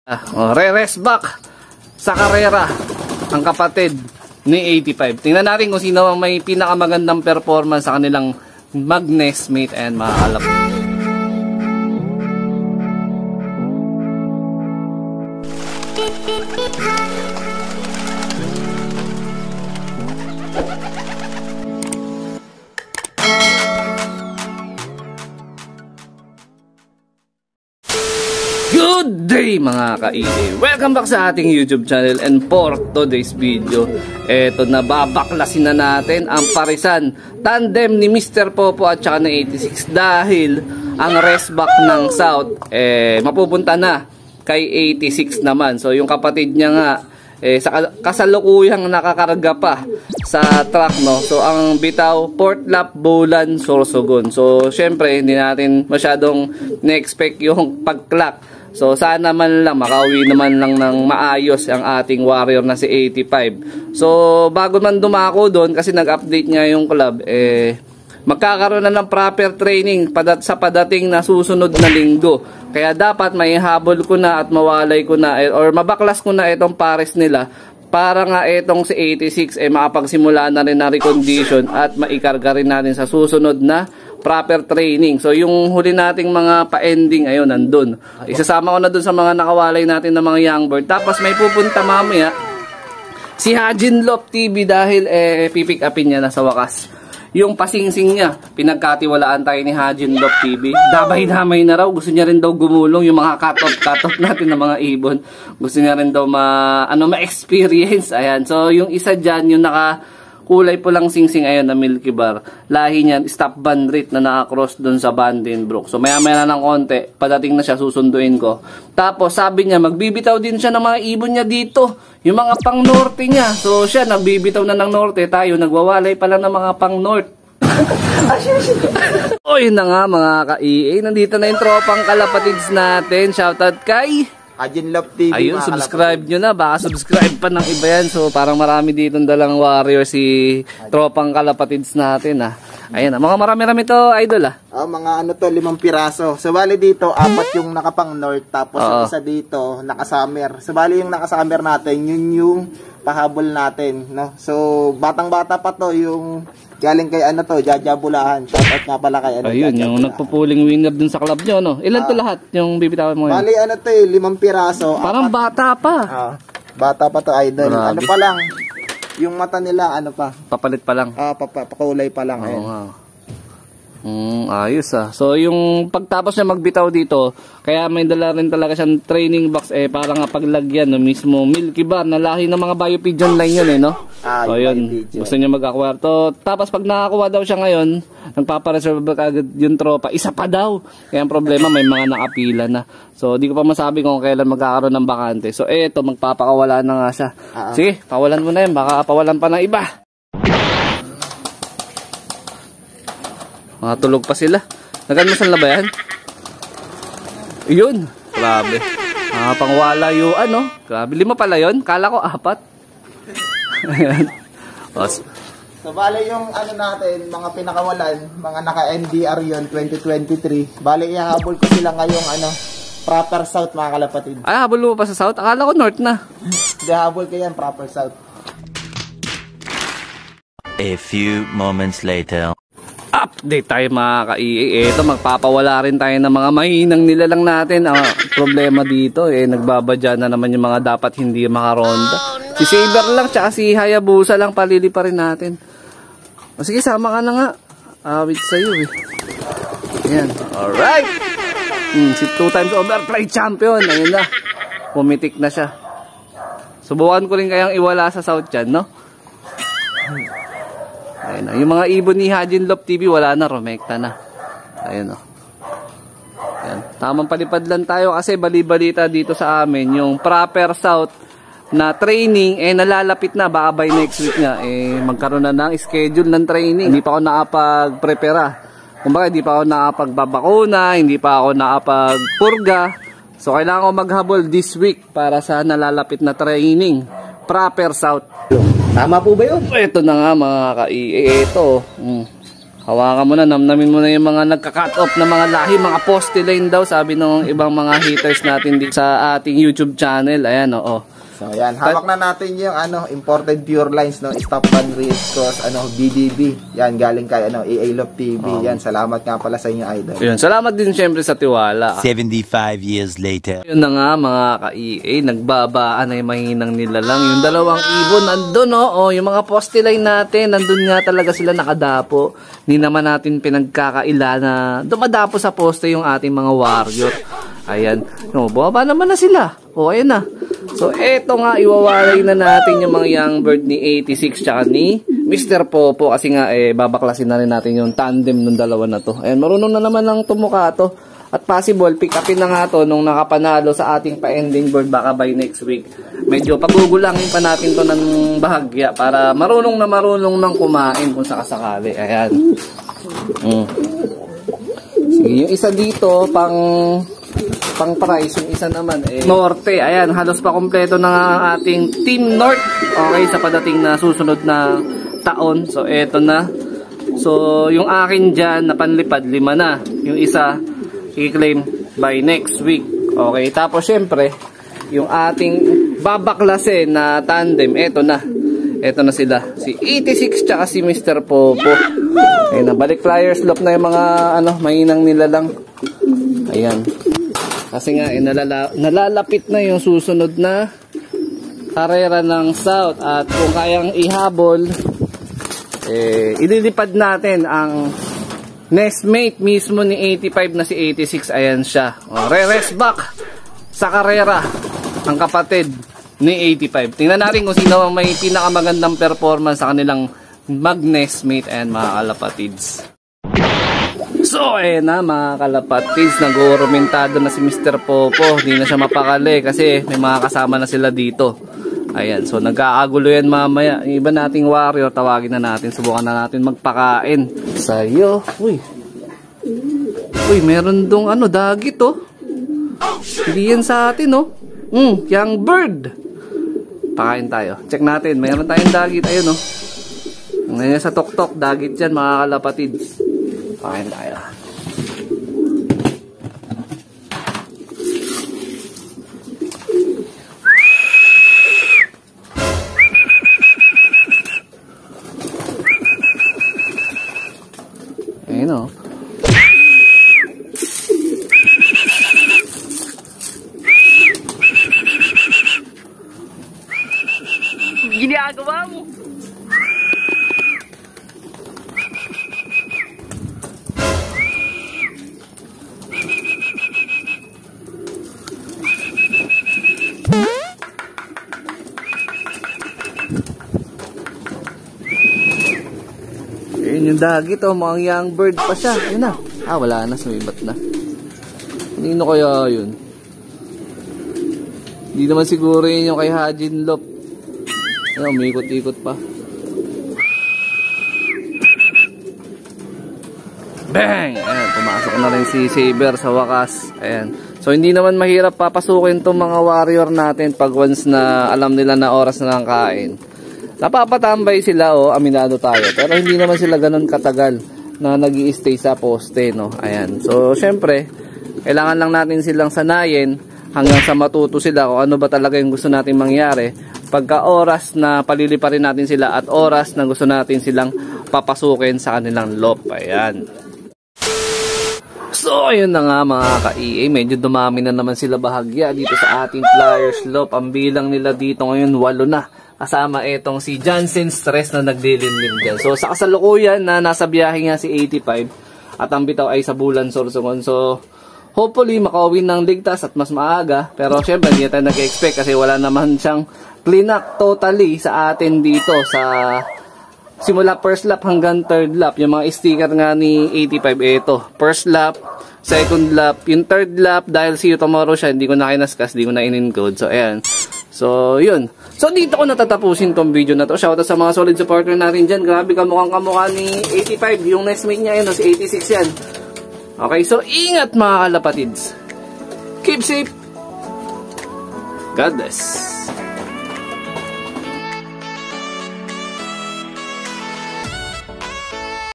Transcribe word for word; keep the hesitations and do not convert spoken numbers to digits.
Oh, re-rest back sa karera ang kapatid ni eighty-five. Tingnan natin kung sino ang may pinakamagandang performance sa kanilang mag-nestmate and mga kalap. Good day mga ka-E A! Welcome back sa ating YouTube channel, and for today's video, eto na, babaklasin na natin ang parisan tandem ni Mister Popo at saka ng eighty-six, dahil ang rest back ng South eh, mapupunta na kay eighty-six naman. So yung kapatid niya nga eh, sa kasalukuyang nakakarga pa sa truck, no? So ang bitaw, Port Lap, Bulan, Sorsogon. So syempre hindi natin masyadong na-expect yung pag-clock. So sana man lang makauwi naman lang ng maayos ang ating warrior na si eighty-five. So bago man dumako doon, kasi nag-update niya yung club, eh magkakaroon na ng proper training padat sa padating na susunod na linggo. Kaya dapat may habol ko na at mawalay ko na, eh, or mabaklas ko na itong pares nila, para nga itong si eighty-six eh makapagsimula na rin na recondition at maikarga rin natin sa susunod na proper training. So yung huli nating mga pa-ending, ayun, nandun. Isasama ko na dun sa mga nakawalay natin ng mga young bird. Tapos may pupunta mamaya si Hajin Lop T V, dahil eh pipick upin niya na sa wakas yung pasingsing niya. Pinagkatiwalaan tayo ni Hajin Lop T V. Damay-damay na raw. Gusto niya rin daw gumulong yung mga cut-off cut-off natin ng mga ibon. Gusto niya rin daw ma ano ma-experience. Ayan. So yung isa diyan, yung naka kulay po lang singsing, ayun, na Milky Bar. Lahi niyan, stop band rate na naka-cross doon sa Vandenbroek. So maya-maya na ng konti, padating na siya, susunduin ko. Tapos sabi niya, magbibitaw din siya ng mga ibon niya dito, yung mga pang norte niya. So siya, nagbibitaw na ng norte, tayo nagwawalay pa lang ng mga pang north. O yun na nga mga ka-E A, nandito na yung tropang kalapatids natin. Shoutout kay Hajin Lop T V. Ayun, subscribe nyo na. Baka subscribe pa ng iba yan. So parang marami dito dalang warrior si tropang kalapatids natin, ah. Ayun, ah. Mga marami-rami to, idol, ah. Oh, mga ano to, limang piraso. So bali dito, apat yung nakapang north, tapos yung isa dito, nakasummer. So bali yung nakasummer natin, yun yung pahabol natin, no? So batang-bata pa to, yung galing kay ano to, Jajabulahan. Shoutout nga pala kay ano. Ayun, yung nagpupuling winner dun sa club nyo, no? Ilan uh, to lahat yung bibitawan mo yun? Bali ano to, eh, limang piraso. Parang apat, bata pa. Uh, bata pa to, idol. Grabe. Ano pa lang, yung mata nila, ano pa? Papalit pa lang. Ah, uh, papakulay pa lang. Oo nga. Mm, ayos, ah. So yung pagtapos niya magbitaw dito, kaya may dala rin talaga siyang training box, eh para nga paglagyan no mismo Milky Bar na lahi ng mga Bio Pigeon line yun, eh, no? Ah, so yun, gusto niya mag-acquire to. Tapos pag nakakuha daw siya ngayon, nagpapareserve agad yung tropa, isa pa daw. Kaya ang problema, may mga nakapila na. So di ko pa masabi kung kailan magkakaroon ng bakante. So eto, magpapakawala na nga siya. Ah, sige, pawalan mo na yan, baka pawalan pa ng iba. Mga tulog pa sila. Naganmasan na ba yan? Yun. Grabe. Ah, pangwala yung ano. Grabe. Lima pala yun. Kala ko apat. Ayan. So bale yung ano natin, mga pinakawalan, mga naka-N D R yun, twenty twenty-three. Bale ihahabol ko sila ngayong ano, proper south, mga kalapatid. Ay, habol mo pa sa south? Akala ko north na. Hindi, habol ko yan, proper south. A few moments later. Update tayo mga ka-E A. Ito, magpapawala rin tayo ng mga mahinang nilalang natin. Ang problema dito, eh, nagbabadya na naman yung mga dapat hindi makaronda. Oh, no! Si Saber lang, tsaka si Hayabusa lang, palili pa rin natin. O sige, sama ka na nga. Awit sa'yo, eh. Ayan, alright. Hmm, si two times overplay champion. Ayun na, pumitik na siya. Subukan ko rin kayang iwala sa South yan, no? Ayun na. Yung mga ibon ni Hajin Lop T V, wala na, rumekta na. Ayun o. Ayan. Tamang palipad lang tayo kasi bali-balita dito sa amin, yung proper south na training, eh nalalapit na. Baka by next week nga, eh magkaroon na ng schedule ng training. Hindi pa ako nakapag-prepare. Kumbaga, hindi pa ako nakapagbabakuna, hindi pa ako nakapag-purga. So, kailangan ko maghabol this week para sa nalalapit na training. Proper south. Tama po ba yun? Ito na nga mga ka-E A. Ito. Mm. Hawakan mo na, namnamin mo na yung mga nagka-cut off na mga lahi, mga poste line daw, sabi ng ibang mga haters natin dito sa ating YouTube channel. Ayan, oo. So, ayan. Hawak na natin yung ano, imported pure lines, no? Stop Van Reeds Cross, ano, B D B. Yan, galing kay, ano, A A Love T V. Oh. Yan, salamat nga pala sa inyo, idol. Yun, salamat din syempre sa tiwala. seventy-five years later. Yun na nga, mga ka-E A, nagbabaan ay mahinang nila lang. Yung dalawang ibon, nandun, oh, oh. Yung mga poste line natin, nandun nga talaga sila nakadapo. Hindi naman natin pinagkakaila na dumadapo sa poste yung ating mga warrior. Ayan. No, bumaba naman na sila. O, ayan na. So, eto nga, iwawalay na natin yung mga young bird ni eighty-six tsaka ni Mister Popo. Kasi nga, eh, babaklasin na rin natin yung tandem ng dalawa na to. Ayan, marunong na naman ng tumuka to. At possible, pick upin na nga to nung nakapanalo sa ating pa-ending bird baka by next week. Medyo pagugulangin pa natin to ng bahagya para marunong na marunong nang kumain kung sakasakali. Ayan. Mm. Sige, yung isa dito, pang... pang price, yung isa naman eh Norte. Ayan, halos pa kompleto na ating Team North. Okay, sa padating na susunod na taon. So, eto na. So, yung akin dyan na panlipad, lima na. Yung isa, i-claim by next week. Okay, tapos syempre, yung ating babaklasin na tandem, eto na. Eto na sila. Si eighty-six tsaka si Mister Popo. Ayan na, balik flyers loop na yung mga ano, mahinang nila lang. Ayan. Kasi nga, eh, nalala, nalalapit na yung susunod na karera ng South. At kung kayang ihabol, eh, ililipad natin ang nestmate mismo ni eighty-five na si eighty-six. Ayan siya. O, re-rest back sa karera ang kapatid ni eighty-five. Tingnan natin kung sino ang may pinakamagandang performance sa kanilang mag-nestmate and mga kalapatids. So, eh na mga kalapatids, nag-urumentado na si Mister Popo. Hindi na siya mapakali kasi may mga kasama na sila dito. Ayan, so nag-aagulo yan mamaya. Yung iba nating warrior, tawagin na natin. Subukan na natin magpakain. Sa'yo. Uy. Uy, meron dong ano, dagit oh. Hindi yan sa atin oh. Mm, young bird. Pakain tayo. Check natin, meron tayong dagit. Ayun oh. Ngayon sa tok-tok, dagit yan mga kalapatids. Pakain tayo. Ayun o. Ginagawa mo. Ayun yung dagit oh, mga young bird pa siya. Ayun na. Ah, wala na, sumibat na. Kanino kaya yun? Hindi naman siguro yun yung kay Hajin Lop. Ayun, umikot-ikot pa. Bang! Ayan, pumasok na rin si Saber sa wakas. Ayan. So, hindi naman mahirap papasukin itong mga warrior natin pag once na alam nila na oras na ng kain. Napapatambay sila oh, aminado tayo. Pero hindi naman sila ganun katagal na nag-i-stay sa poste, no? Ayan. So, syempre, kailangan lang natin silang sanayin hanggang sa matuto sila kung ano ba talaga yung gusto natin mangyari. Pagka oras na paliliparin natin sila at oras na gusto natin silang papasukin sa kanilang loop. Ayan. So, ayun na nga mga ka-E A. Medyo dumami na naman sila bahagya dito sa ating flyers loop. Ang bilang nila dito ngayon, walo na. Kasama itong si Johnson Stress na naglilimlim dyan. So, sa kasalukuyan na nasa biyahe nga si eighty-five at ang bitaw ay sa Bulan, Sorsogon. So, hopefully, makauwi ng ligtas at mas maaga. Pero, syempre, hindi tayo nag-expect kasi wala naman siyang clean up totally sa atin dito sa simula first lap hanggang third lap. Yung mga sticker nga ni eighty-five, ito. First lap, second lap, yung third lap, dahil see you tomorrow siya, hindi ko na kinaskas, hindi ko na in-encode. So, ayan. So, yun. So, dito ko natatapusin tong video na to. Shoutout sa mga solid supporter natin dyan. Grabe, kamukhang kamukha ni eighty-five. Yung nestmate niya, yun, si eighty-six yan. Okay, so, ingat mga kalapatids. Keep safe. God bless.